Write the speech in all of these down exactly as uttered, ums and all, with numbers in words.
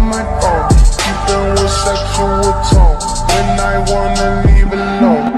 my phone, keeping with sexual tone when I wanna leave alone.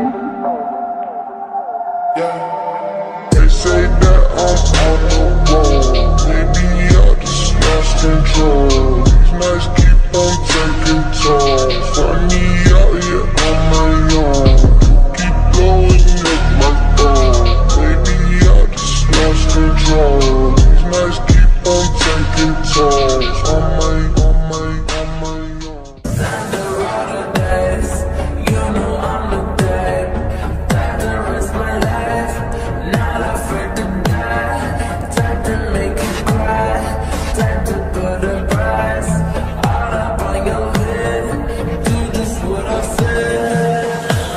Yeah. They say that I'm on the road, maybe I just lost control. These nights keep on taking tolls, find me out here on my own. Keep blowing up my phone, maybe I just lost control. These nights keep on taking tolls on my, on my, on my own. You know I'm the dead, time to risk my life, not afraid to die, time to make you cry, time to put a price all up on your head, do just what I said.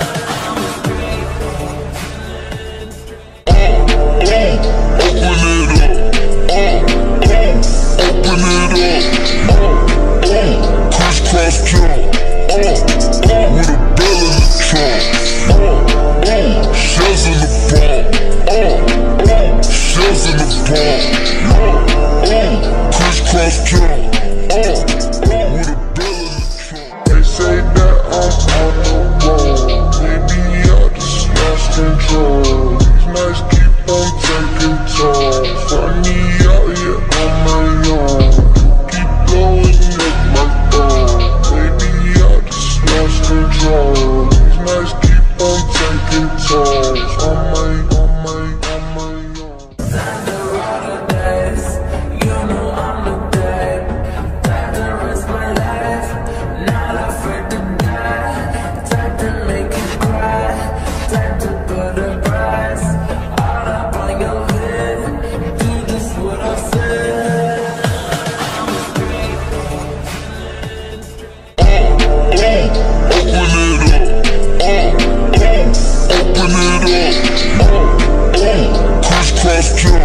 Oh, oh, open it up, oh, oh, open it up, oh, oh, crisscross jump, oh, oh, with a bell in the trunk, oh, oh, shells in the bomb, oh, oh, shells in the bomb, oh, oh, crisscross jump, oh, oh, with a bell in the trunk. They say that I'm on the road, maybe I just lost control. These nights keep on taking tolls, find me out here on my own. Keep blowing up my phone, maybe I just lost control. These nights keep on taking tolls on my, on my, on my own. Time to roll the dice, you know I'm the dead, time to risk my life, not afraid to die, time to make you cry, time to put a price all up on your head, do just what I said. Oh, oh, open it up, oh, oh, open it up, oh, oh, crisscross jump.